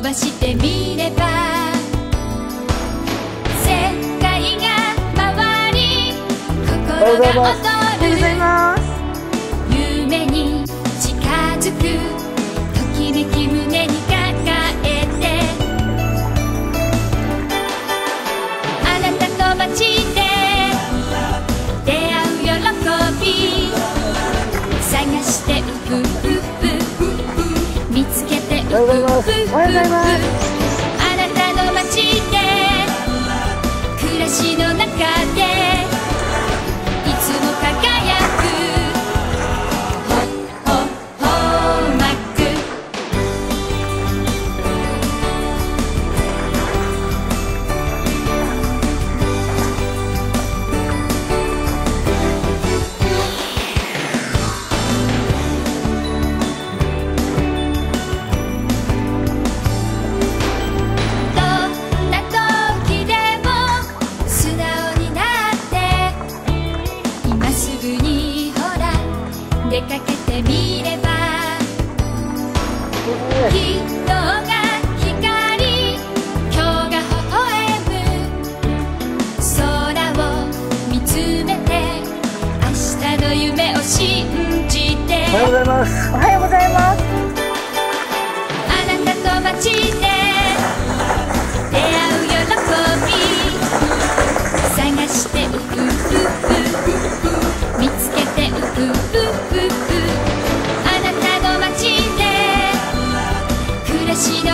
ばしてみれば世界が回り心が躍る夢に近づくときめき胸に抱えてあなたと街で出会う喜び探して見つけてあなたの街で暮らしの中でいつも輝くホーマック出かけてみれば人が光今日が微笑む空を見つめて明日の夢を信じておはようございます。 おはようございます。 あなたと街で出会う喜び探して見つけてあなたの街で暮らし